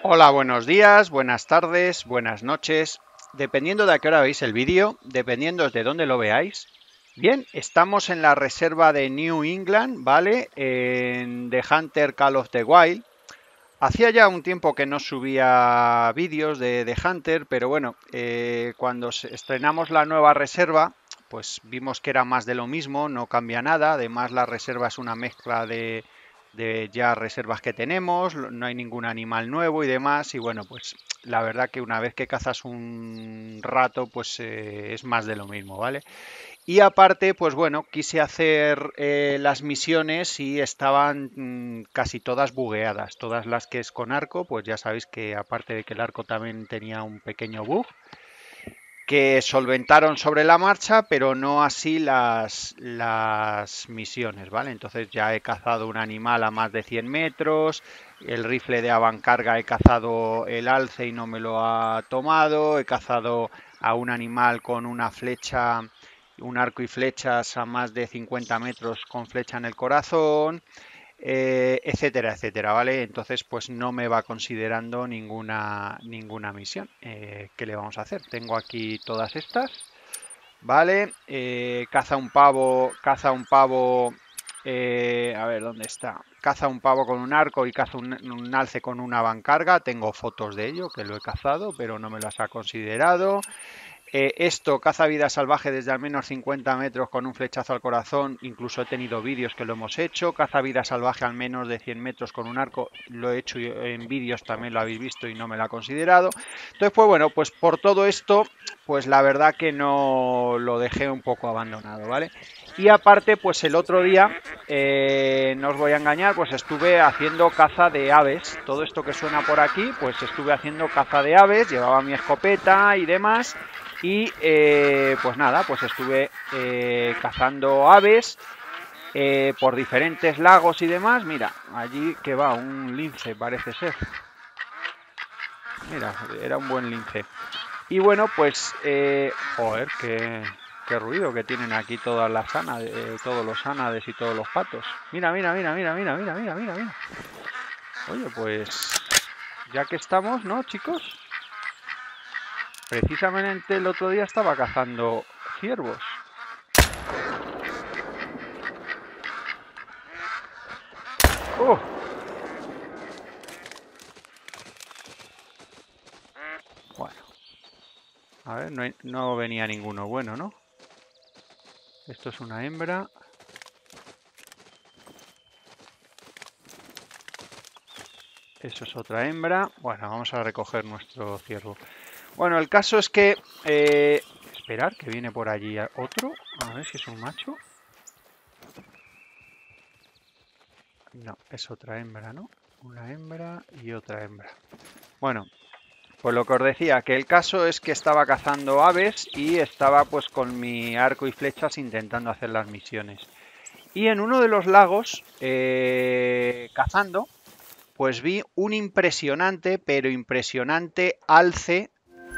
Hola, buenos días, buenas tardes, buenas noches. Dependiendo de a qué hora veis el vídeo, dependiendo de dónde lo veáis. Bien, estamos en la reserva de New England, ¿vale? En The Hunter Call of the Wild. Hacía ya un tiempo que no subía vídeos de The Hunter, pero bueno, cuando estrenamos la nueva reserva, pues vimos que era más de lo mismo, no cambia nada. Además, la reserva es una mezcla de ya reservas que tenemos, no hay ningún animal nuevo y demás. Y bueno, pues la verdad que una vez que cazas un rato, pues es más de lo mismo, ¿vale? Y aparte, pues bueno, quise hacer las misiones y estaban casi todas bugueadas. Todas las que es con arco, pues ya sabéis que aparte de que el arco también tenía un pequeño bug, que solventaron sobre la marcha, pero no así las misiones, ¿vale? Entonces ya he cazado un animal a más de 100 metros, el rifle de avancarga he cazado el alce y no me lo ha tomado, he cazado a un animal con una flecha, un arco y flechas a más de 50 metros con flecha en el corazón, etcétera, etcétera, ¿vale? Entonces, pues no me va considerando ninguna misión. ¿Qué le vamos a hacer? Tengo aquí todas estas, ¿vale? Caza un pavo, a ver, ¿dónde está? Caza un pavo con un arco y caza un alce con una bancarga. Tengo fotos de ello, que lo he cazado, pero no me las ha considerado. Esto, caza vida salvaje desde al menos 50 metros con un flechazo al corazón, incluso he tenido vídeos que lo hemos hecho. Caza vida salvaje al menos de 100 metros con un arco, lo he hecho en vídeos, también lo habéis visto y no me lo ha considerado. Entonces, pues bueno, pues por todo esto, pues la verdad que no lo dejé un poco abandonado, ¿vale? Y aparte, pues el otro día, no os voy a engañar, pues estuve haciendo caza de aves. Todo esto que suena por aquí, pues estuve haciendo caza de aves, llevaba mi escopeta y demás. Y pues nada, pues estuve cazando aves por diferentes lagos y demás. Mira, allí que va un lince, parece ser. Mira, era un buen lince. Y bueno, pues, joder, qué ruido que tienen aquí todas las ánades, todos los ánades y todos los patos. Mira, mira, mira, mira, mira, mira, mira, mira, mira. Oye, pues, ya que estamos, ¿no, chicos? Precisamente el otro día estaba cazando ciervos. ¡Oh! Bueno, a ver, no venía ninguno bueno, ¿no? Esto es una hembra. Eso es otra hembra. Bueno, vamos a recoger nuestro ciervo. Bueno, el caso es que... esperar, que viene por allí otro. A ver si es un macho. No, es otra hembra, ¿no? Una hembra y otra hembra. Bueno, pues lo que os decía, que el caso es que estaba cazando aves y estaba pues con mi arco y flechas intentando hacer las misiones. Y en uno de los lagos, cazando, pues vi un impresionante, pero impresionante alce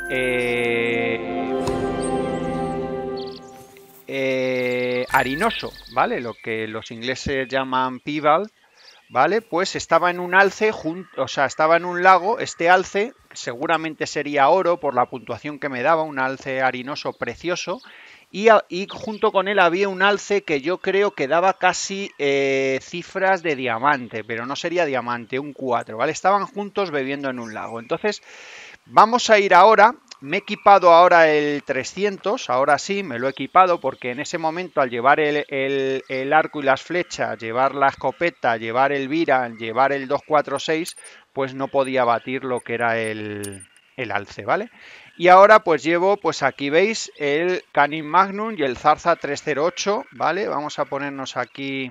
harinoso, ¿vale? Lo que los ingleses llaman piebald, ¿vale? Pues estaba en un alce, o sea, estaba en un lago, este alce, seguramente sería oro por la puntuación que me daba, un alce harinoso precioso, y junto con él había un alce que yo creo que daba casi cifras de diamante, pero no sería diamante, un 4, ¿vale? Estaban juntos bebiendo en un lago. Entonces, vamos a ir ahora, me he equipado ahora el 300, ahora sí, me lo he equipado porque en ese momento al llevar el arco y las flechas, llevar la escopeta, llevar el Viran, llevar el 246, pues no podía batir lo que era el alce, ¿vale? Y ahora pues llevo, pues aquí veis el Canin Magnum y el Zarza 308, ¿vale? Vamos a ponernos aquí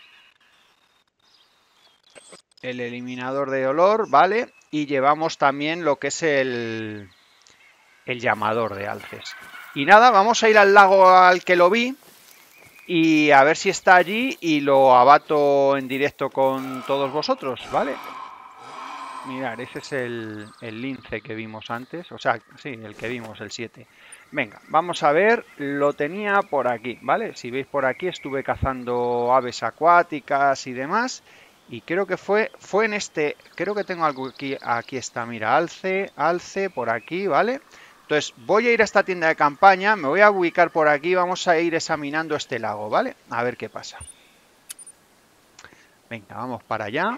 el eliminador de olor, ¿vale? Y llevamos también lo que es el llamador de alces. Y nada, vamos a ir al lago al que lo vi y a ver si está allí y lo abato en directo con todos vosotros, ¿vale? Mirad, ese es el lince que vimos antes, o sea, sí, el que vimos, el 7. Venga, vamos a ver, lo tenía por aquí, ¿vale? Si veis por aquí, estuve cazando aves acuáticas y demás. Y creo que fue en este, creo que tengo algo aquí, aquí está, mira, alce, por aquí, ¿vale? Entonces voy a ir a esta tienda de campaña, me voy a ubicar por aquí, vamos a ir examinando este lago, ¿vale? A ver qué pasa. Venga, vamos para allá.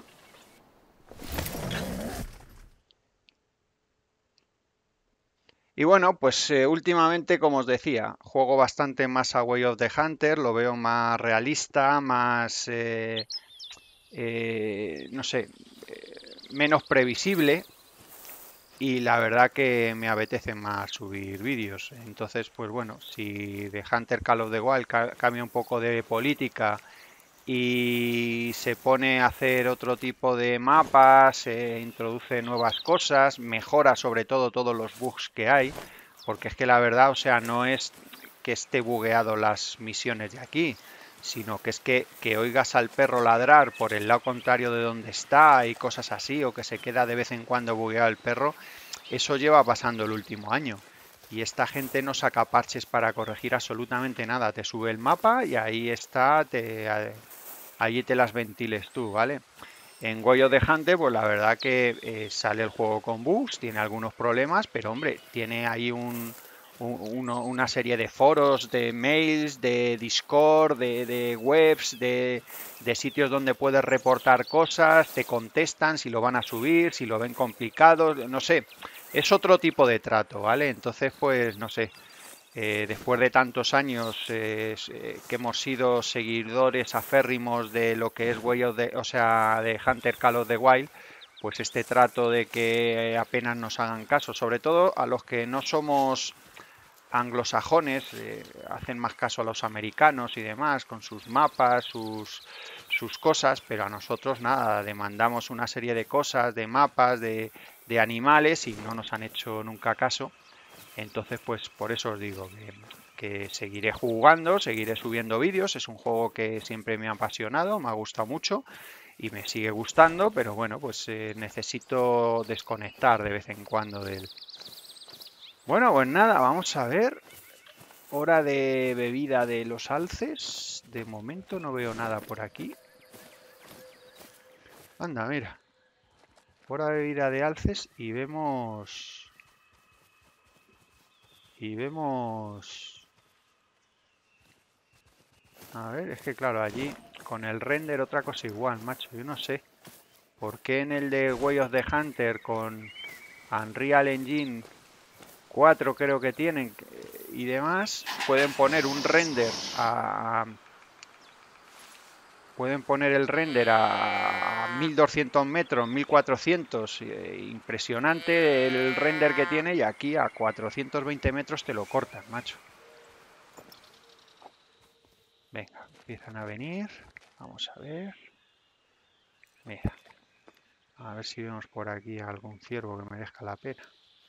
Y bueno, pues últimamente, como os decía, juego bastante más a Way of the Hunter, lo veo más realista, más, no sé, menos previsible. Y la verdad que me apetece más subir vídeos. Entonces, pues bueno, si de Hunter Call of the Wild cambia un poco de política y se pone a hacer otro tipo de mapas, introduce nuevas cosas, mejora sobre todo todos los bugs que hay, porque es que la verdad, o sea, no es que esté bugueado las misiones de aquí, sino que es que oigas al perro ladrar por el lado contrario de donde está y cosas así, o que se queda de vez en cuando bugueado el perro, eso lleva pasando el último año. Y esta gente no saca parches para corregir absolutamente nada. Te sube el mapa y ahí está, allí te las ventiles tú, ¿vale? En Way of the Hunter, pues la verdad que sale el juego con bugs, tiene algunos problemas, pero hombre, tiene ahí una serie de foros, de mails, de Discord, de webs, de sitios donde puedes reportar cosas, te contestan si lo van a subir, si lo ven complicado, no sé, es otro tipo de trato, ¿vale? Entonces, pues no sé, después de tantos años que hemos sido seguidores aférrimos de lo que es Way of the, o sea, de Hunter Call of the Wild, pues este trato de que apenas nos hagan caso, sobre todo a los que no somos anglosajones, hacen más caso a los americanos y demás, con sus mapas, sus cosas, pero a nosotros nada, demandamos una serie de cosas, de mapas, de animales y no nos han hecho nunca caso. Entonces, pues por eso os digo que seguiré jugando, seguiré subiendo vídeos. Es un juego que siempre me ha apasionado, me ha gustado mucho y me sigue gustando, pero bueno, pues necesito desconectar de vez en cuando de él. Bueno, pues nada, vamos a ver. Hora de bebida de los alces. De momento no veo nada por aquí. Anda, mira. Hora de bebida de alces y vemos... Y vemos... A ver, es que claro, allí con el render otra cosa igual, macho. Yo no sé por qué en el de Way of the Hunter con Unreal Engine 4 creo que tienen y demás, pueden poner un render a... Pueden poner el render a 1200 metros, 1400, impresionante el render que tiene y aquí a 420 metros te lo cortan, macho. Venga, empiezan a venir, vamos a ver. Mira, a ver si vemos por aquí algún ciervo que merezca la pena.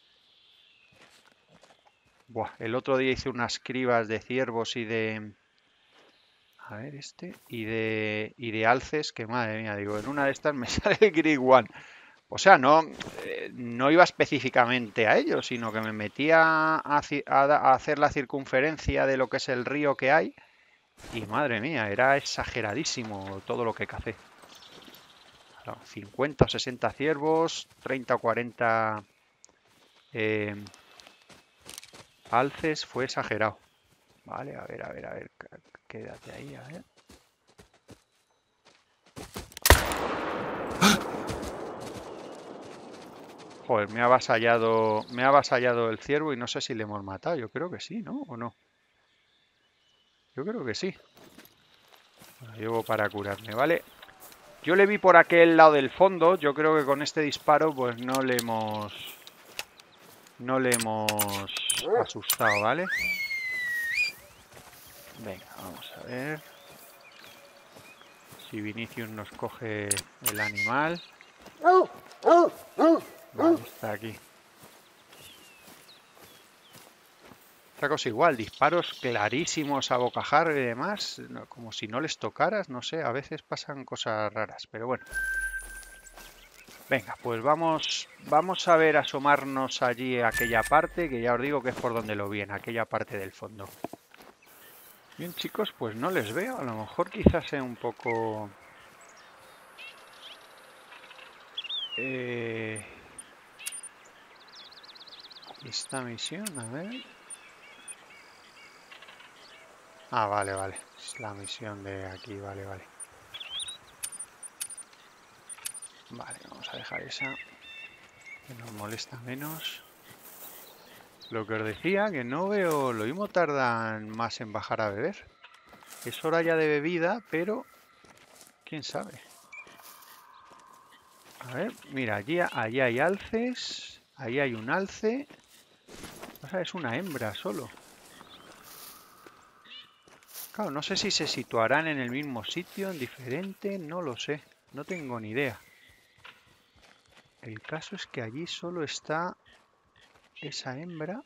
Buah, el otro día hice unas cribas de ciervos y de... A ver, y de alces, que madre mía, digo, en una de estas me sale el Green One. O sea, no iba específicamente a ello, sino que me metía a hacer la circunferencia de lo que es el río que hay. Y madre mía, era exageradísimo todo lo que cacé. Claro, 50 o 60 ciervos, 30 o 40 eh, alces, fue exagerado. Vale, a ver, quédate ahí, a ver. Joder, me ha avasallado el ciervo y no sé si le hemos matado. Yo creo que sí, ¿no? ¿O no? Yo creo que sí. Bueno, llevo para curarme, ¿vale? Yo le vi por aquel lado del fondo. Yo creo que con este disparo, pues no le hemos asustado, ¿vale? Venga, vamos a ver si Vinicius nos coge el animal. Vale, está aquí. Otra cosa igual, disparos clarísimos a bocajarro y demás, como si no les tocaras, no sé, a veces pasan cosas raras, pero bueno. Venga, pues vamos a ver asomarnos allí a aquella parte, que ya os digo que es por donde lo vi, en aquella parte del fondo. Bien, chicos, pues no les veo, a lo mejor quizás sea un poco... Esta misión, a ver. Ah, vale, vale. Es la misión de aquí, vale, vale. Vale, vamos a dejar esa, que nos molesta menos. Lo que os decía, que no veo... Lo mismo tardan más en bajar a beber. Es hora ya de bebida, pero... ¿Quién sabe? A ver, mira, allí hay alces. Ahí hay un alce. O sea, es una hembra solo. Claro, no sé si se situarán en el mismo sitio, en diferente, no lo sé. No tengo ni idea. El caso es que allí solo está esa hembra.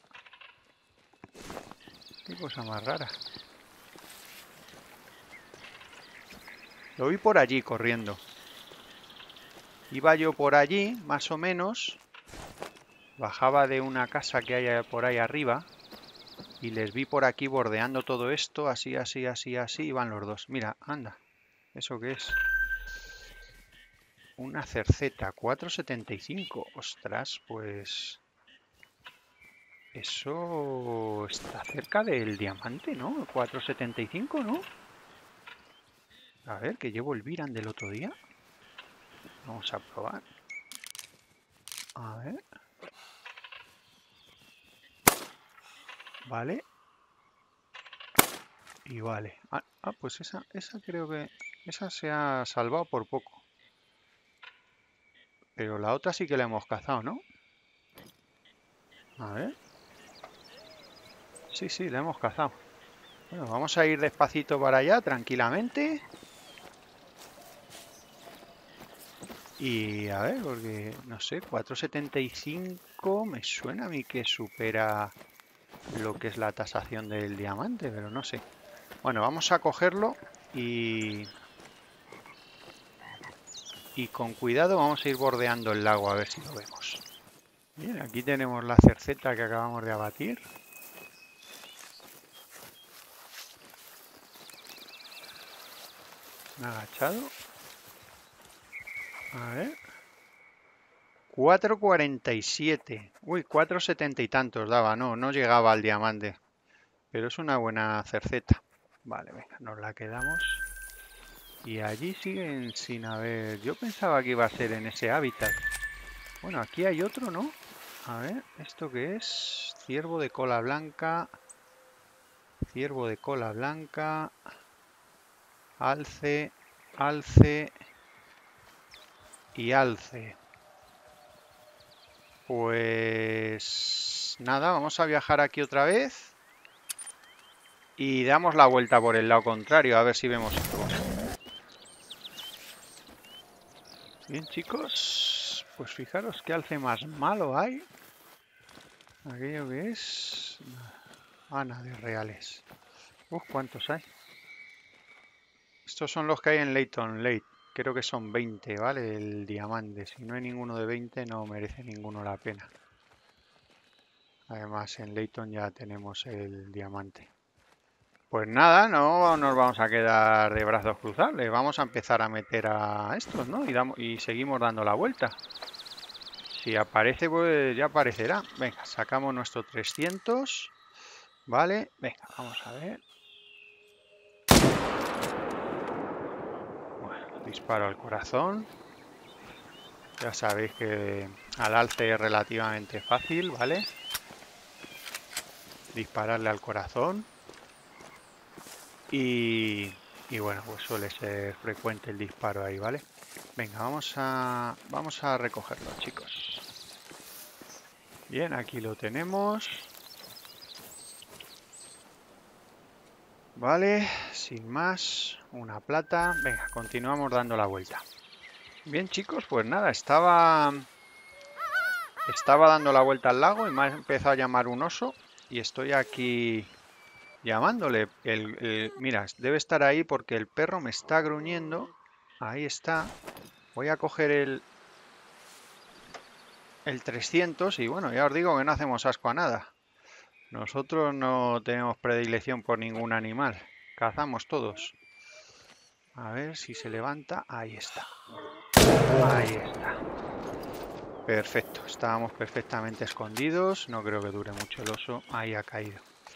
Qué cosa más rara. Lo vi por allí corriendo. Iba yo por allí, más o menos. Bajaba de una casa que hay por ahí arriba. Y les vi por aquí bordeando todo esto. Así, así, así, así. Iban los dos. Mira, anda. ¿Eso qué es? Una cerceta. 4,75. Ostras, pues... Eso está cerca del diamante, ¿no? 4,75, ¿no? A ver, que llevo el Viran del otro día. Vamos a probar. A ver. Vale. Y vale. Pues esa creo que... Esa se ha salvado por poco. Pero la otra sí que la hemos cazado, ¿no? A ver. Sí, sí, la hemos cazado. Bueno, vamos a ir despacito para allá, tranquilamente. Y a ver, porque, no sé, 4,75 me suena a mí que supera lo que es la tasación del diamante, pero no sé. Bueno, vamos a cogerlo y con cuidado vamos a ir bordeando el lago a ver si lo vemos. Bien, aquí tenemos la cerceta que acabamos de abatir. Me he agachado. A ver. 4,47. Uy, 4,70 y tantos daba. No llegaba al diamante. Pero es una buena cerceta. Vale, venga, nos la quedamos. Y allí siguen sin haber... Yo pensaba que iba a ser en ese hábitat. Bueno, aquí hay otro, ¿no? A ver, ¿esto qué es? Ciervo de cola blanca. Ciervo de cola blanca. Alce. Alce. Y alce. Pues... Nada, vamos a viajar aquí otra vez. Y damos la vuelta por el lado contrario, a ver si vemos algo. Bien, chicos, pues fijaros qué alce más malo hay. Aquello que es... Ana de reales. ¿Cuántos hay? Estos son los que hay en Layton Lake. Creo que son 20, ¿vale? El diamante. Si no hay ninguno de 20, no merece ninguno la pena. Además, en Layton ya tenemos el diamante. Pues nada, no nos vamos a quedar de brazos cruzados. Le vamos a empezar a meter a estos, ¿no? Y seguimos dando la vuelta. Si aparece, pues ya aparecerá. Venga, sacamos nuestro 300. Vale, venga, vamos a ver. Bueno, disparo al corazón. Ya sabéis que al alce es relativamente fácil, ¿vale? Dispararle al corazón. Y bueno, pues suele ser frecuente el disparo ahí, ¿vale? Venga, vamos a recogerlo, chicos. Bien, aquí lo tenemos. Vale, sin más, una plata. Venga, continuamos dando la vuelta. Bien, chicos, pues nada, estaba dando la vuelta al lago y me ha empezado a llamar un oso y estoy aquí llamándole. Mira, debe estar ahí porque el perro me está gruñendo. Ahí está. Voy a coger el 300 y bueno, ya os digo que no hacemos asco a nada. Nosotros no tenemos predilección por ningún animal. Cazamos todos. A ver si se levanta. Ahí está. Ahí está. Perfecto, estábamos perfectamente escondidos. No creo que dure mucho el oso. Ahí ha caído.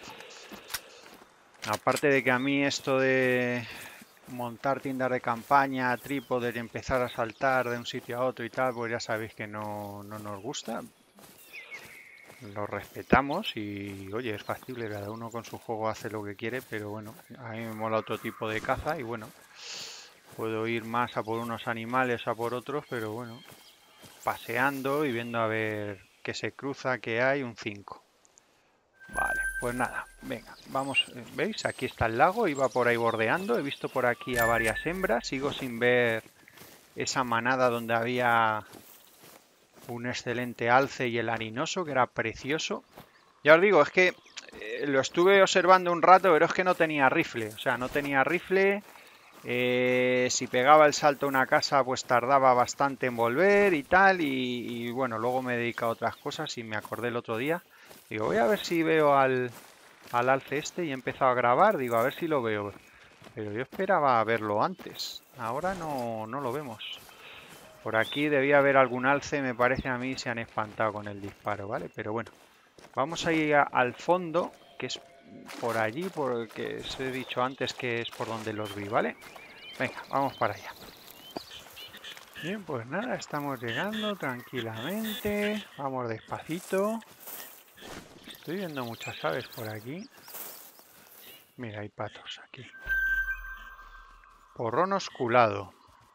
Aparte de que a mí esto de montar tiendas de campaña, trípodes y empezar a saltar de un sitio a otro y tal, pues ya sabéis que no nos gusta. Lo respetamos y, oye, es factible, cada uno con su juego hace lo que quiere, pero bueno, a mí me mola otro tipo de caza y bueno, puedo ir más a por unos animales, a por otros, pero bueno, paseando y viendo a ver qué se cruza, qué hay, un 5. Vale, pues nada, venga, vamos, ¿veis? Aquí está el lago, iba por ahí bordeando, he visto por aquí a varias hembras, sigo sin ver esa manada donde había un excelente alce y el harinoso, que era precioso. Ya os digo, es que lo estuve observando un rato, pero es que no tenía rifle, o sea, no tenía rifle. Si pegaba el salto a una casa, pues tardaba bastante en volver y tal. Y bueno, luego me he dedicado a otras cosas y me acordé el otro día. Digo, voy a ver si veo al alce este y he empezado a grabar. Digo, a ver si lo veo. Pero yo esperaba verlo antes. Ahora no lo vemos. Por aquí debía haber algún alce, me parece a mí, se han espantado con el disparo, ¿vale? Pero bueno, vamos a ir al fondo, que es por allí, porque os he dicho antes que es por donde los vi, ¿vale? Venga, vamos para allá. Bien, pues nada, estamos llegando tranquilamente. Vamos despacito. Estoy viendo muchas aves por aquí. Mira, hay patos aquí. Porrón osculado.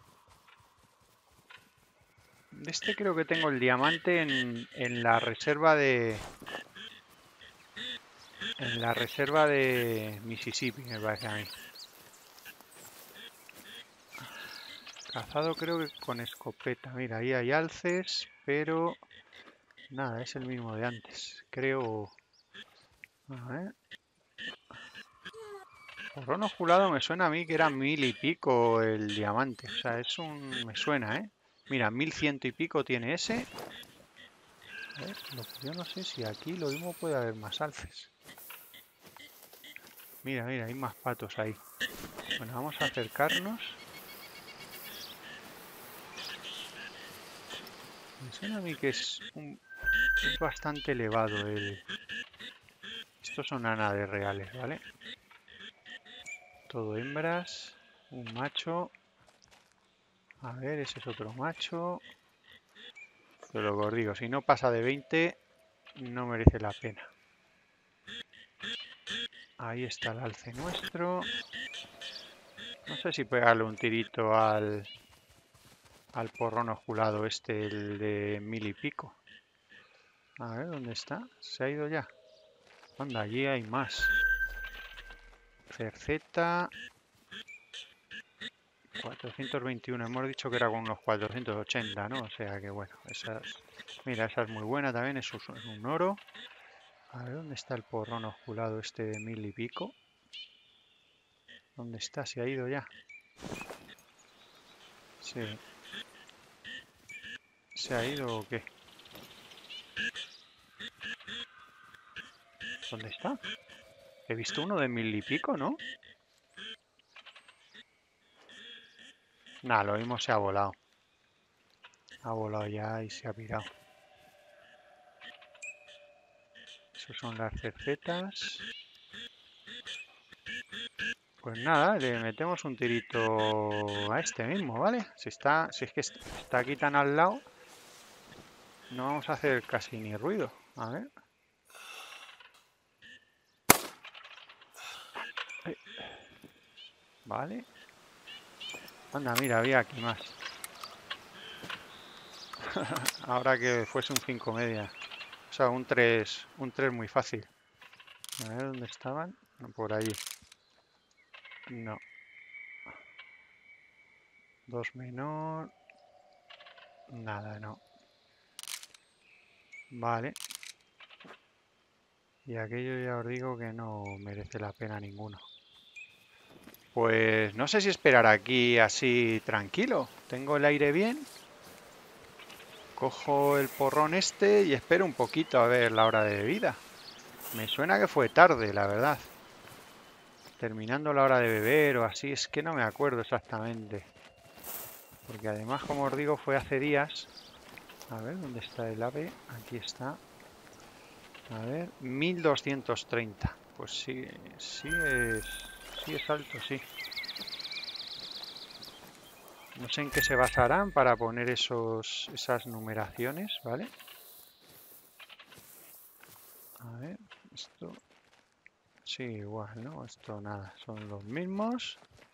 De este creo que tengo el diamante en la reserva de... En la reserva de Mississippi, me parece a mí. Cazado creo que con escopeta. Mira, ahí hay alces, pero... Nada, es el mismo de antes. Creo... A ver. Porrón osculado me suena a mí que era 1000 y pico el diamante. O sea, es un... me suena, ¿eh? Mira, 1100 y pico tiene ese. A ver, lo que yo no sé si aquí lo mismo puede haber más alces. Mira, mira, hay más patos ahí. Bueno, vamos a acercarnos. Me suena a mí que es bastante elevado el... Estos son ánades reales, ¿vale? Todo hembras. Un macho. A ver, ese es otro macho. Pero lo que os digo, si no pasa de 20, no merece la pena. Ahí está el alce nuestro. No sé si pegarle un tirito al porrón osculado este, el de 1000 y pico. A ver, ¿dónde está? ¿Se ha ido ya? Anda, allí hay más. Cerceta. 421. Hemos dicho que era con unos 480, ¿no? O sea que bueno, esas... Mira, esa es muy buena también, es un oro. A ver, ¿dónde está el porrón osculado este de 1000 y pico? ¿Dónde está? ¿Se ha ido ya? Sí. ¿Se ha ido o qué? ¿Dónde está? He visto uno de 1000 y pico, ¿no? Nada, lo mismo se ha volado. Ha volado ya y se ha pirado. Esas son las cercetas. Pues nada, le metemos un tirito a este mismo, ¿vale? Si es que está aquí tan al lado, no vamos a hacer casi ni ruido. A ver. Vale. Anda, mira, había aquí más. Ahora que fuese un 5 media. O sea, un 3 muy fácil. A ver dónde estaban. No, por allí. No. 2 menor. Nada, no. Vale. Y aquello ya os digo que no merece la pena ninguno. Pues no sé si esperar aquí así tranquilo. Tengo el aire bien. Cojo el porrón este y espero un poquito a ver la hora de bebida. Me suena que fue tarde, la verdad. Terminando la hora de beber o así, es que no me acuerdo exactamente. Porque además, como os digo, fue hace días. A ver, ¿dónde está el ave? Aquí está. A ver, 1230. Pues sí, sí es alto, sí. No sé en qué se basarán para poner esas numeraciones, ¿vale? A ver, esto... Sí, igual, ¿no? Esto nada, son los mismos.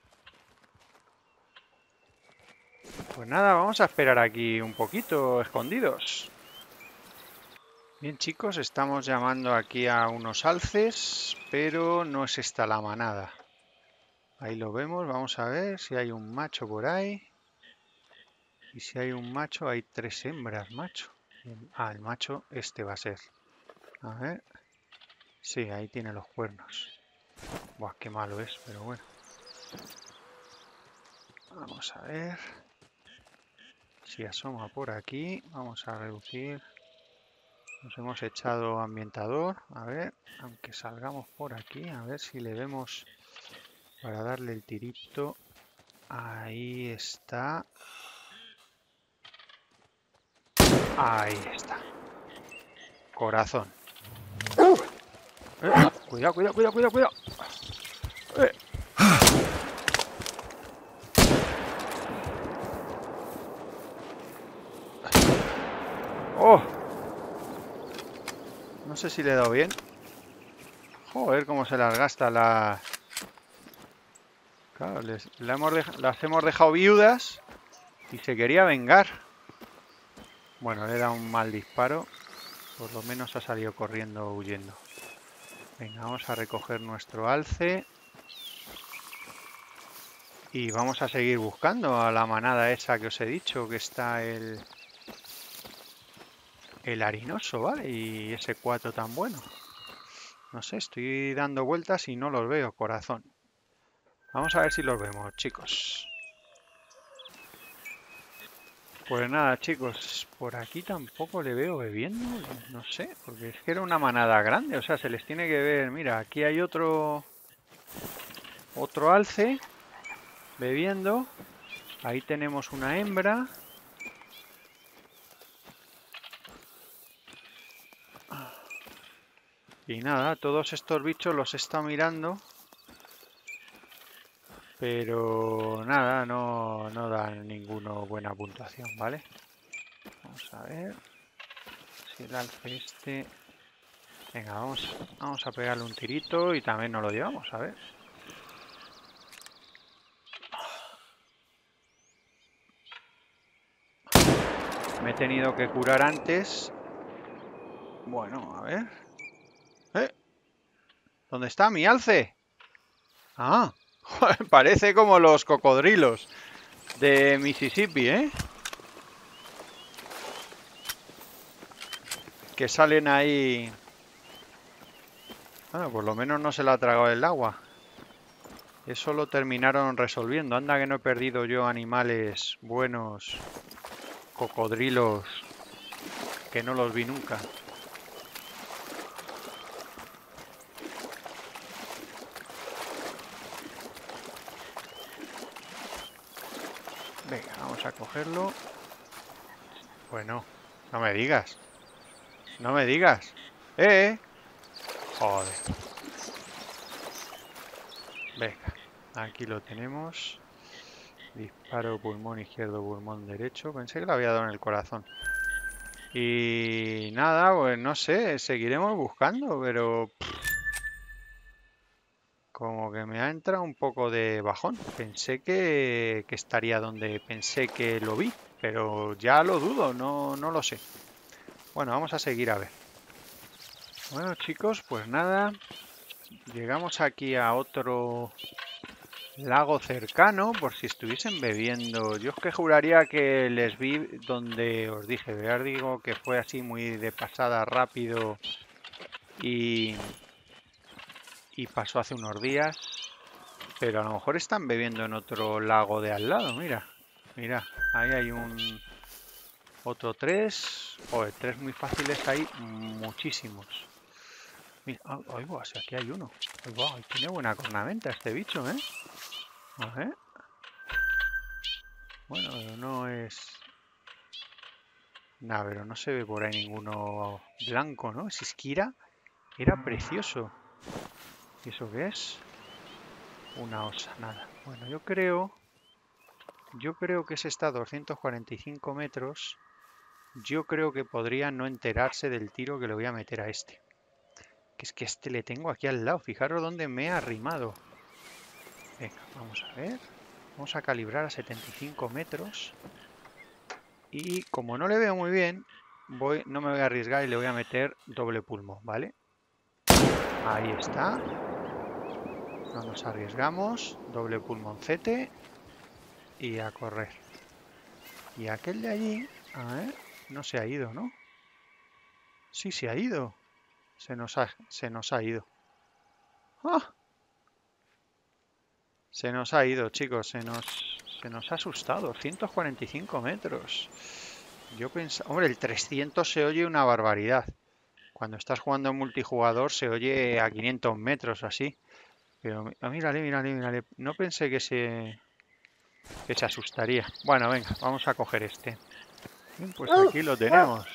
Pues nada, vamos a esperar aquí un poquito, escondidos. Bien, chicos, estamos llamando aquí a unos alces, pero no es esta la manada. Ahí lo vemos, vamos a ver si hay un macho por ahí. Y si hay un macho, hay 3 hembras, macho. El macho este va a ser. A ver. Sí, ahí tiene los cuernos. Buah, qué malo es, pero bueno. Vamos a ver. Si asoma por aquí, vamos a reducir. Nos hemos echado ambientador. A ver, aunque salgamos por aquí, a ver si le vemos para darle el tirito. Ahí está. Ahí está. Corazón. Cuidado, cuidado, cuidado, cuidado, cuidado. ¡Oh! No sé si le he dado bien. Joder, cómo se las gasta la... Claro, las hemos dejado viudas y se quería vengar. Bueno, le he dado un mal disparo. Por lo menos ha salido corriendo, huyendo. Venga, vamos a recoger nuestro alce. Y vamos a seguir buscando a la manada esa que os he dicho, que está el harinoso, ¿vale? Y ese 4 tan bueno. No sé, estoy dando vueltas y no los veo, corazón. Vamos a ver si los vemos, chicos. Pues nada, chicos, por aquí tampoco le veo bebiendo, no sé, porque es que era una manada grande, o sea, se les tiene que ver. Mira, aquí hay otro alce bebiendo. Ahí tenemos una hembra. Y nada, todos estos bichos los he estado mirando. Pero nada, no dan ninguno buena puntuación, ¿vale? Vamos a ver si el alce este... Venga, vamos a pegarle un tirito y también nos lo llevamos, a ver. Me he tenido que curar antes. Bueno, a ver. ¿Eh? ¿Dónde está mi alce? Ah, parece como los cocodrilos de Mississippi, ¿eh? Que salen ahí... Bueno, por lo menos no se la ha tragado el agua. Eso lo terminaron resolviendo. Anda que no he perdido yo animales buenos, cocodrilos, que no los vi nunca. Venga, vamos a cogerlo. Pues no me digas. No me digas. Joder. Venga, aquí lo tenemos. Disparo pulmón izquierdo, pulmón derecho. Pensé que lo había dado en el corazón. Y nada, pues no sé, seguiremos buscando, pero como que me ha entrado un poco de bajón. Pensé que estaría donde pensé que lo vi, pero ya lo dudo, no lo sé. Bueno, vamos a seguir a ver. Bueno, chicos, pues nada, llegamos aquí a otro lago cercano, por si estuviesen bebiendo. Yo es que juraría que les vi donde os dije, ¿verdad? Digo que fue así muy de pasada, rápido y pasó hace unos días. Pero a lo mejor están bebiendo en otro lago de al lado, mira. Mira, ahí hay otro 3. Joder, 3 muy fáciles, hay muchísimos. Mira, ahí va, si aquí hay uno. Ahí va, tiene buena cornamenta este bicho, ¿eh? A ver. Bueno, no es... Nah, pero no se ve por ahí ninguno blanco, ¿no? Ese Skira era precioso. ¿Y eso qué es? Una osa, nada. Bueno, yo creo que ese está a 245 metros. Yo creo que podría no enterarse del tiro que le voy a meter a este. Que es que este le tengo aquí al lado. Fijaros dónde me ha arrimado. Venga, vamos a ver. Vamos a calibrar a 75 metros. Y como no le veo muy bien, no me voy a arriesgar y le voy a meter doble pulmón, ¿vale? Ahí está. No nos arriesgamos. Doble pulmoncete. Y a correr. Y aquel de allí, a ver, no se ha ido, ¿no? Sí, se ha ido. Se nos ha ido. ¡Ah! Se nos ha ido, chicos. Se nos ha asustado. 145 metros. Yo pensaba... Hombre, el 300 se oye una barbaridad. Cuando estás jugando en multijugador se oye a 500 metros así. Pero mírale, mírale, mírale. No pensé que se asustaría. Bueno, venga, vamos a coger este. Bien, pues aquí lo tenemos.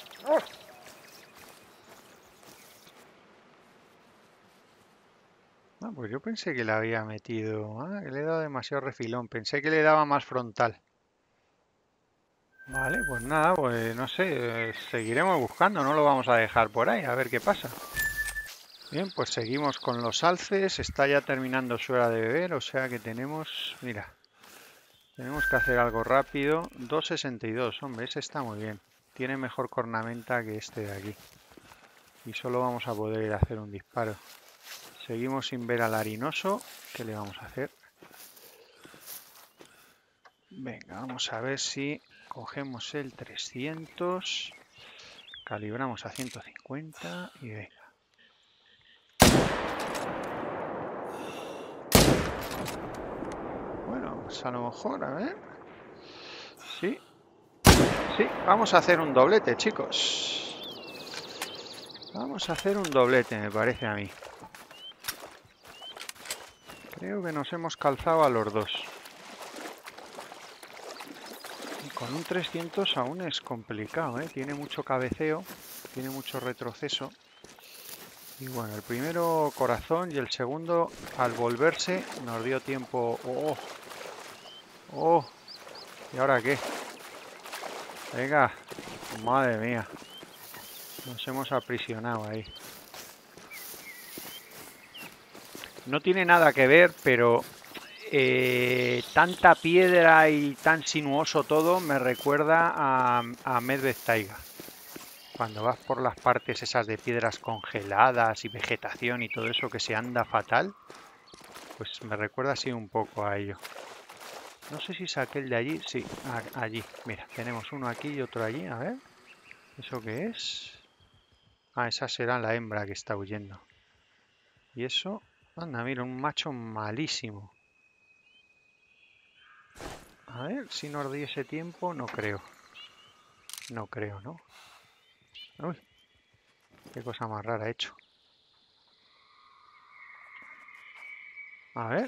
Ah, pues yo pensé que le había metido... Ah, que le he dado demasiado refilón. Pensé que le daba más frontal. Vale, pues nada, pues no sé. Seguiremos buscando, no lo vamos a dejar por ahí, a ver qué pasa. Bien, pues seguimos con los alces. Está ya terminando su hora de beber, o sea que tenemos... Mira, tenemos que hacer algo rápido. 2,62, hombre, ese está muy bien. Tiene mejor cornamenta que este de aquí. Y solo vamos a poder hacer un disparo. Seguimos sin ver al harinoso. ¿Qué le vamos a hacer? Venga, vamos a ver si cogemos el 300. Calibramos a 150 y venga. Bueno, pues a lo mejor, a ver. Sí. Sí, vamos a hacer un doblete, chicos. Vamos a hacer un doblete, me parece a mí. Creo que nos hemos calzado a los dos. Y con un 300 aún es complicado, ¿eh? Tiene mucho cabeceo, tiene mucho retroceso. Y bueno, el primero corazón y el segundo al volverse nos dio tiempo... ¡Oh! ¡Oh! ¿Y ahora qué? Venga, madre mía. Nos hemos aprisionado ahí. No tiene nada que ver, pero tanta piedra y tan sinuoso todo me recuerda a Medved Taiga. Cuando vas por las partes esas de piedras congeladas y vegetación y todo eso que se anda fatal, pues me recuerda así un poco a ello. No sé si es aquel de allí. Sí, allí. Mira, tenemos uno aquí y otro allí. A ver. ¿Eso qué es? Ah, esa será la hembra que está huyendo. Y eso... Anda, mira, un macho malísimo. A ver, si nos diese tiempo, no creo. No creo, ¿no? Uy, qué cosa más rara he hecho. A ver.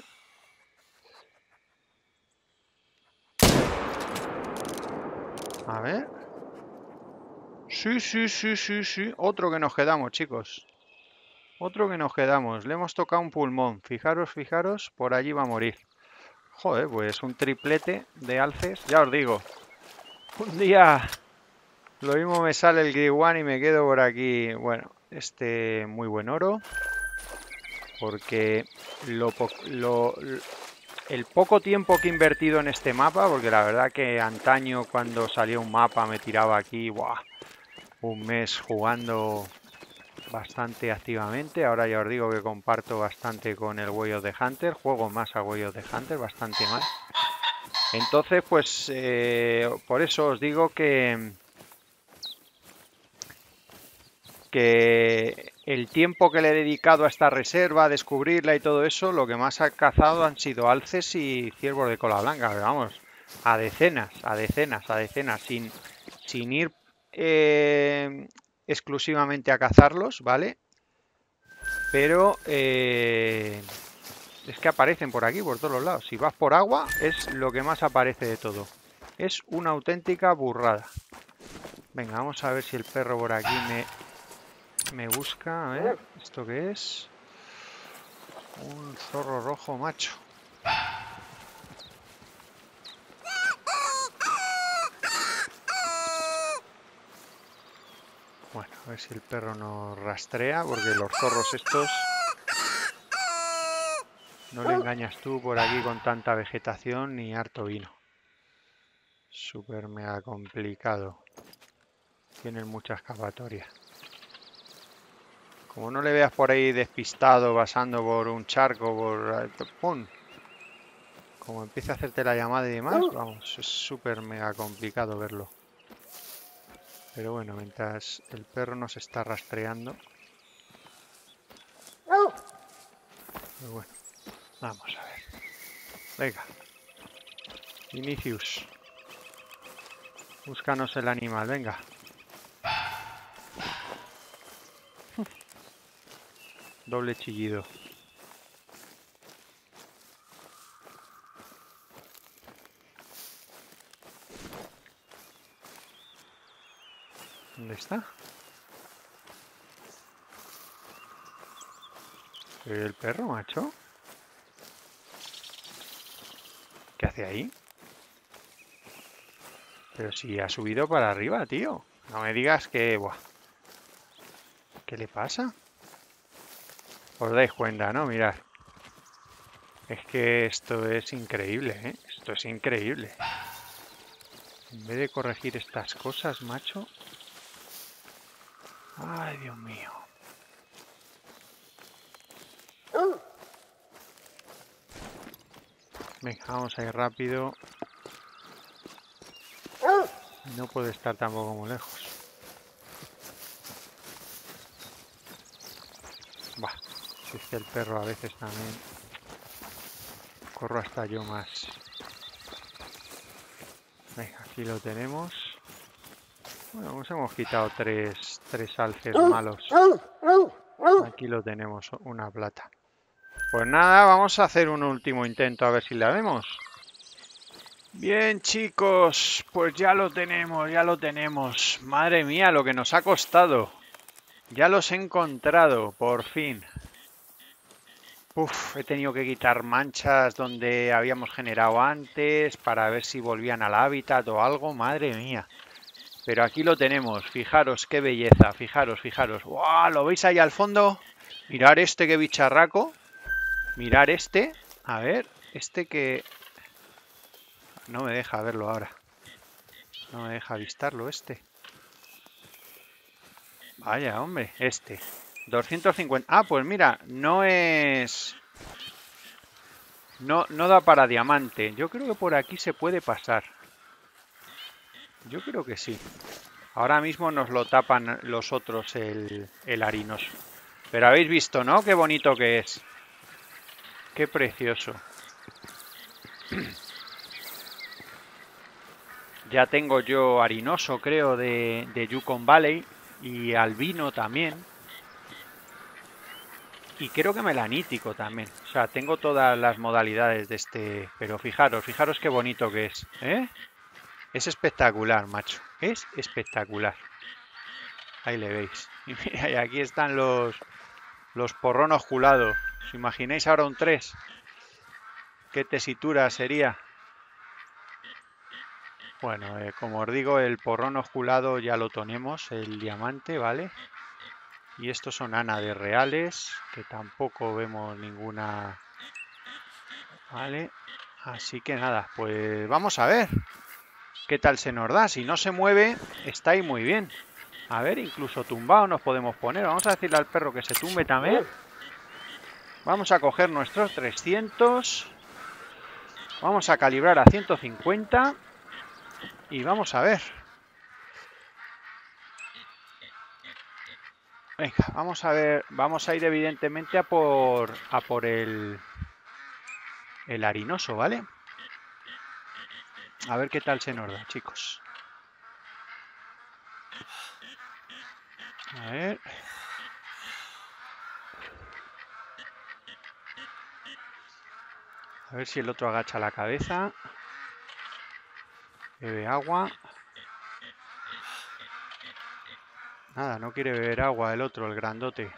A ver. Sí, sí, sí, sí, sí. Otro que nos quedamos, chicos. Otro que nos quedamos. Le hemos tocado un pulmón. Fijaros, fijaros, por allí va a morir. Joder, pues un triplete de alces. Ya os digo. Un día lo mismo me sale el Grade One y me quedo por aquí. Bueno, muy buen oro. Porque el poco tiempo que he invertido en este mapa, porque la verdad que antaño cuando salió un mapa me tiraba aquí, ¡buah!, un mes jugando bastante activamente. Ahora ya os digo que comparto bastante con el Way of the Hunter, juego más a Way of the Hunter, bastante más. Entonces, pues por eso os digo que el tiempo que le he dedicado a esta reserva, a descubrirla y todo eso, lo que más ha cazado han sido alces y ciervos de cola blanca, pero vamos, a decenas, sin ir exclusivamente a cazarlos, ¿vale? Pero es que aparecen por aquí, por todos los lados. Si vas por agua, es lo que más aparece de todo. Es una auténtica burrada. Venga, vamos a ver si el perro por aquí me busca. A ver, ¿esto qué es? Un zorro rojo macho. Bueno, a ver si el perro nos rastrea, porque los zorros estos... No le engañas tú por aquí con tanta vegetación ni harto vino. Súper mega complicado. Tienen mucha escapatoria. Como no le veas por ahí despistado, pasando por un charco, ¡pum! Como empieza a hacerte la llamada y demás, vamos, es súper mega complicado verlo. Pero bueno, mientras el perro nos está rastreando... Pues bueno, vamos a ver. Venga. Vinicius. Búscanos el animal, venga. Doble chillido. ¿Dónde está? ¿El perro, macho? ¿Qué hace ahí? Pero si ha subido para arriba, tío. No me digas que... Buah. ¿Qué le pasa? Os dais cuenta, ¿no? Mirad. Es que esto es increíble, ¿eh? Esto es increíble. En vez de corregir estas cosas, macho... Ay, Dios mío. Venga, vamos a ir rápido. No puede estar tampoco muy lejos. Bah, si es que el perro a veces también... Corro hasta yo más. Venga, aquí lo tenemos. Bueno, pues hemos quitado tres alces malos. Aquí lo tenemos, una plata. Pues nada, vamos a hacer un último intento a ver si la vemos. Bien, chicos, pues ya lo tenemos, ya lo tenemos. Madre mía, lo que nos ha costado. Ya los he encontrado, por fin. Uf, he tenido que quitar manchas donde habíamos generado antes para ver si volvían al hábitat o algo. Madre mía. Pero aquí lo tenemos. Fijaros qué belleza. Fijaros, fijaros. ¡Wow! ¿Lo veis ahí al fondo? Mirar este, qué bicharraco. Mirar este. A ver, este que... No me deja verlo ahora. No me deja avistarlo este. Vaya, hombre, este. 250. Ah, pues mira, no es... No da para diamante. Yo creo que por aquí se puede pasar. Yo creo que sí. Ahora mismo nos lo tapan los otros el harinoso. Pero habéis visto, ¿no? Qué bonito que es. Qué precioso. Ya tengo yo harinoso, creo, de Yukon Valley. Y albino también. Y creo que melanítico también. O sea, tengo todas las modalidades de este... Pero fijaros, fijaros qué bonito que es. ¿Eh? Es espectacular, macho. Es espectacular. Ahí le veis. Y mira, y aquí están los porronos julados. ¿Os imagináis ahora un 3? ¿Qué tesitura sería? Bueno, como os digo, el porrón osculado ya lo tenemos, el diamante, ¿vale? Y estos son ánades reales, que tampoco vemos ninguna... ¿Vale? Así que nada, pues vamos a ver qué tal se nos da. Si no se mueve, está ahí muy bien. A ver, incluso tumbado nos podemos poner. Vamos a decirle al perro que se tumbe también. Vamos a coger nuestros 300. Vamos a calibrar a 150. Y vamos a ver. Venga, vamos a ver. Vamos a ir evidentemente a por el harinoso, ¿vale? A ver qué tal se nos da, chicos. A ver. A ver si el otro agacha la cabeza. Bebe agua. Nada, no quiere beber agua el otro, el grandote.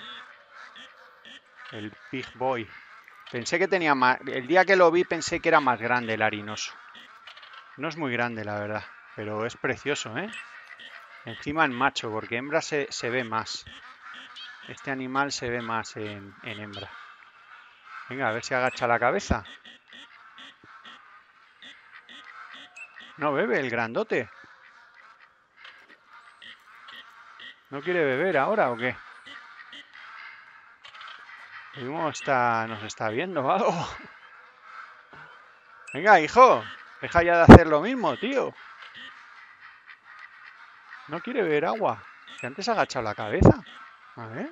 El Big Boy. Pensé que tenía más... El día que lo vi pensé que era más grande el harinoso. No es muy grande, la verdad. Pero es precioso, ¿eh? Encima en macho, porque hembra se ve más. Este animal se ve más en hembra. Venga, a ver si agacha la cabeza. No bebe el grandote. ¿No quiere beber ahora o qué? ¿Cómo está, nos está viendo o algo? Venga, hijo, deja ya de hacer lo mismo, tío. No quiere beber agua. Que antes ha agachado la cabeza. A ver.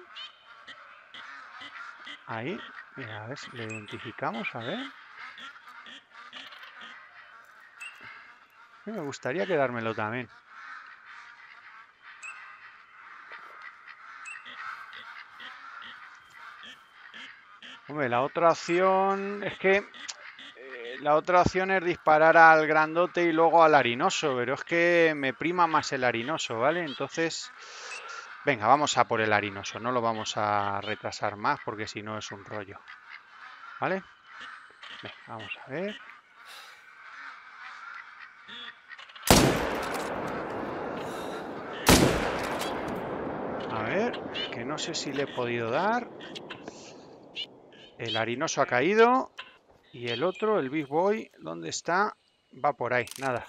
Ahí. Mira, a ver si le identificamos, a ver. Me gustaría quedármelo también. Hombre, la otra opción es que la otra opción es disparar al grandote y luego al harinoso, pero es que me prima más el harinoso, ¿vale? Entonces, venga, vamos a por el harinoso, no lo vamos a retrasar más porque si no es un rollo, ¿vale? Venga, vamos a ver. A ver, que no sé si le he podido dar. El harinoso ha caído. Y el otro, el Big Boy, ¿dónde está? Va por ahí, nada.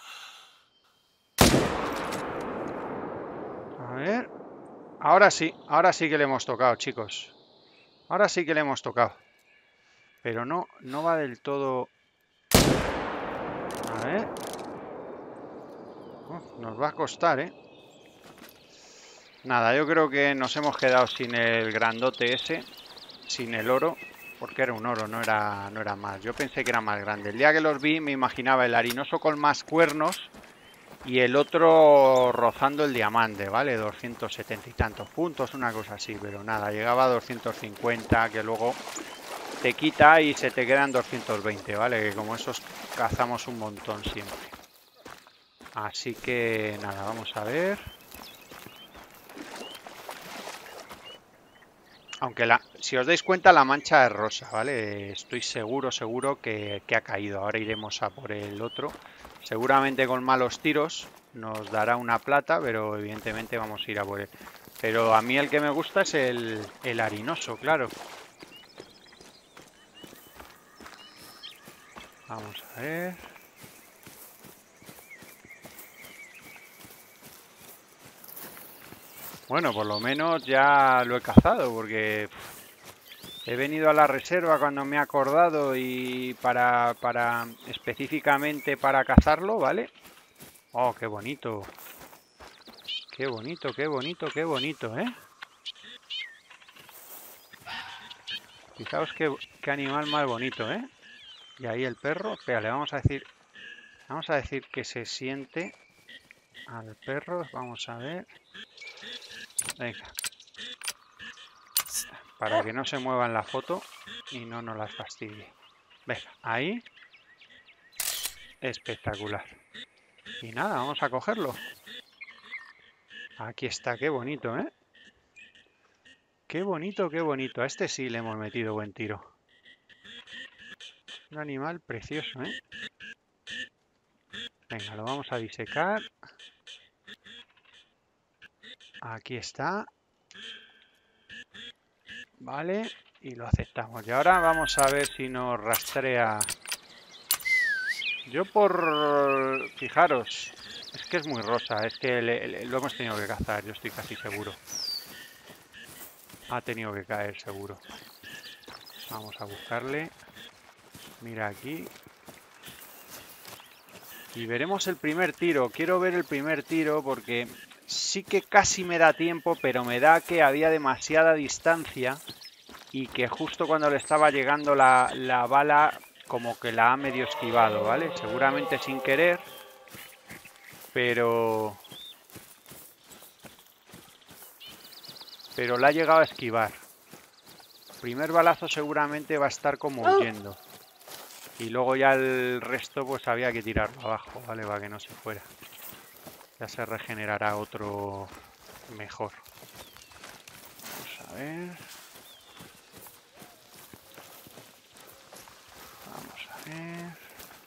A ver. Ahora sí que le hemos tocado, chicos. Ahora sí que le hemos tocado. Pero no va del todo... A ver. Nos va a costar, ¿eh? Nada, yo creo que nos hemos quedado sin el grandote ese. Sin el oro. Porque era un oro, no era más. Yo pensé que era más grande. El día que los vi me imaginaba el harinoso con más cuernos y el otro rozando el diamante, ¿vale? 270 y tantos puntos, una cosa así, pero nada, llegaba a 250, que luego te quita y se te quedan 220, ¿vale? Que como esos cazamos un montón siempre. Así que nada, vamos a ver. Aunque si os dais cuenta la mancha es rosa, ¿vale? Estoy seguro que ha caído. Ahora iremos a por el otro. Seguramente con malos tiros nos dará una plata, pero evidentemente vamos a ir a por él. Pero a mí el que me gusta es el harinoso, claro. Vamos a ver. Bueno, por lo menos ya lo he cazado, porque he venido a la reserva cuando me he acordado y para específicamente para cazarlo, ¿vale? Oh, qué bonito. Qué bonito, qué bonito, qué bonito, ¿eh? Fijaos qué animal más bonito, ¿eh? Y ahí el perro, espera, le vamos a decir que se siente al perro, vamos a ver. Venga. Para que no se mueva en la foto y no nos las fastidie. Venga, ahí. Espectacular. Y nada, vamos a cogerlo. Aquí está, qué bonito, ¿eh? Qué bonito, qué bonito. A este sí le hemos metido buen tiro. Un animal precioso, ¿eh? Venga, lo vamos a disecar. Aquí está. Vale, y lo aceptamos. Y ahora vamos a ver si nos rastrea. Yo por... Fijaros, es que es muy rosa. Es que lo hemos tenido que cazar, yo estoy casi seguro. Ha tenido que caer seguro. Vamos a buscarle. Mira aquí. Y veremos el primer tiro. Quiero ver el primer tiro porque sí que casi me da tiempo, pero me da que había demasiada distancia y que justo cuando le estaba llegando la bala como que la ha medio esquivado, ¿vale? Seguramente sin querer, pero la ha llegado a esquivar. Primer balazo seguramente va a estar como huyendo. Y luego ya el resto pues había que tirarlo abajo, ¿vale? Para que no se fuera. Ya se regenerará otro mejor. ver. Vamos a ver.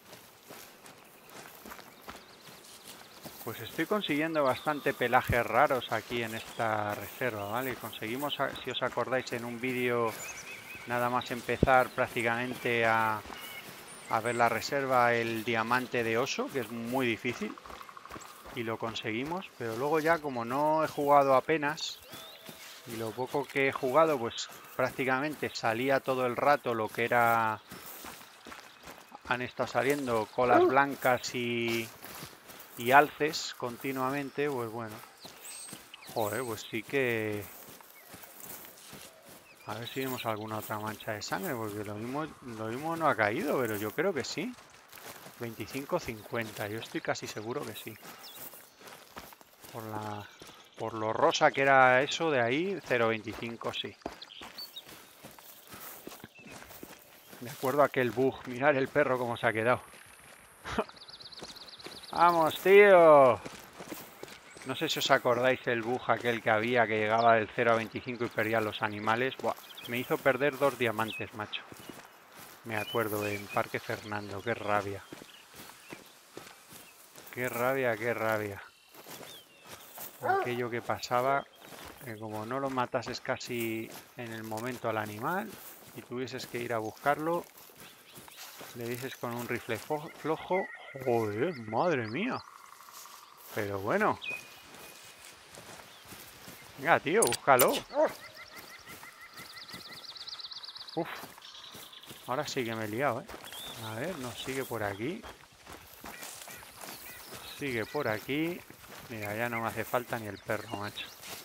Pues estoy consiguiendo bastante pelajes raros aquí en esta reserva, ¿vale? Conseguimos, si os acordáis, en un vídeo nada más empezar prácticamente a ver la reserva, el diamante de oso, que es muy difícil. Y lo conseguimos, pero luego ya como no he jugado apenas, y lo poco que he jugado, pues prácticamente salía todo el rato lo que era... Han estado saliendo colas blancas y alces continuamente, pues bueno. Joder, pues sí que... A ver si vemos alguna otra mancha de sangre, porque lo mismo no ha caído, pero yo creo que sí. 25-50, yo estoy casi seguro que sí. Por lo rosa que era eso de ahí, 0.25 sí. Me acuerdo aquel bug, mirad el perro cómo se ha quedado. ¡Vamos, tío! No sé si os acordáis el bug aquel que había, que llegaba del 0 a 25 y perdía los animales. Buah, me hizo perder 2 diamantes, macho. Me acuerdo en Parque Fernando, qué rabia. Qué rabia, qué rabia. Aquello que pasaba, que como no lo matases casi en el momento al animal y tuvieses que ir a buscarlo, le dices con un rifle flojo. Joder, madre mía. Pero bueno. Venga, tío, búscalo. Uf. Ahora sí que me he liado, ¿eh? A ver, nos sigue por aquí. Sigue por aquí. Mira, ya no me hace falta ni el perro, macho.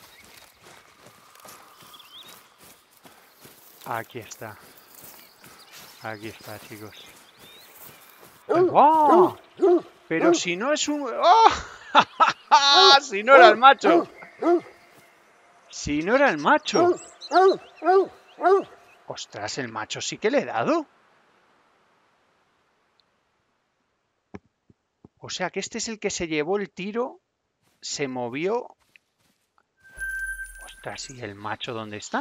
Aquí está. Aquí está, chicos. ¡Oh! Pero si no es un... ¡Oh! Si no era el macho. Si no era el macho. Ostras, el macho sí que le he dado. O sea que este es el que se llevó el tiro. Se movió. Ostras, ¿y el macho dónde está?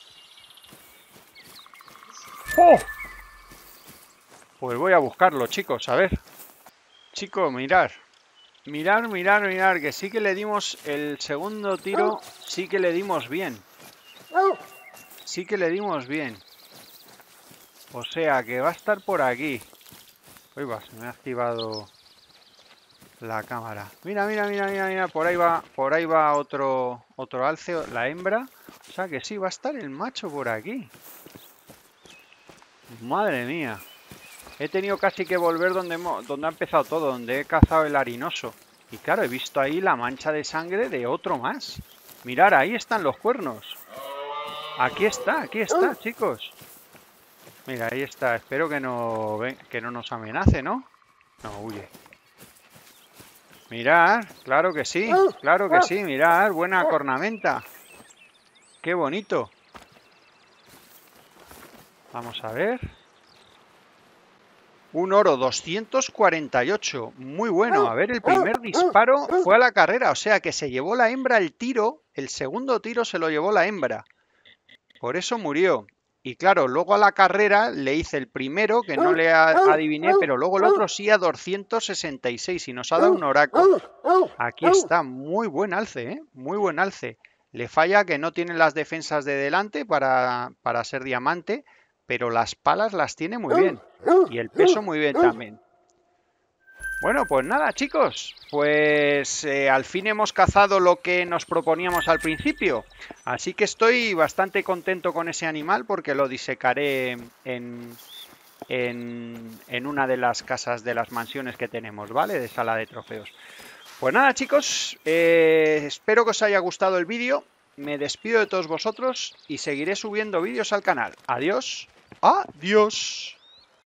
¡Oh! Pues voy a buscarlo, chicos, a ver. Chicos, mirar. Mirar, que sí que le dimos el segundo tiro, sí que le dimos bien. Sí que le dimos bien. O sea, que va a estar por aquí. Uy, va, se me ha activado la cámara. Mira, por ahí va otro alce, la hembra. O sea, que sí, va a estar el macho por aquí. Madre mía. He tenido casi que volver donde ha empezado todo, donde he cazado el harinoso. Y claro, he visto ahí la mancha de sangre de otro más. Mirad, ahí están los cuernos. Aquí está, chicos. Mira, ahí está. Espero que no nos amenace, ¿no? No, huye. Mirad, claro que sí, mirad, buena cornamenta. Qué bonito. Vamos a ver. Un oro 248, muy bueno. A ver, el primer disparo fue a la carrera, o sea que se llevó la hembra el tiro, el segundo tiro se lo llevó la hembra. Por eso murió. Y claro, luego a la carrera le hice el primero, que no le adiviné, pero luego el otro sí a 266 y nos ha dado un oraco. Aquí está, muy buen alce, ¿eh? Muy buen alce. Le falla que no tiene las defensas de delante para ser diamante, pero las palas las tiene muy bien. Y el peso muy bien también. Bueno, pues nada, chicos. Pues al fin hemos cazado lo que nos proponíamos al principio. Así que estoy bastante contento con ese animal porque lo disecaré en una de las casas de las mansiones que tenemos, ¿vale? De sala de trofeos. Pues nada, chicos. Espero que os haya gustado el vídeo. Me despido de todos vosotros y seguiré subiendo vídeos al canal. Adiós. Adiós.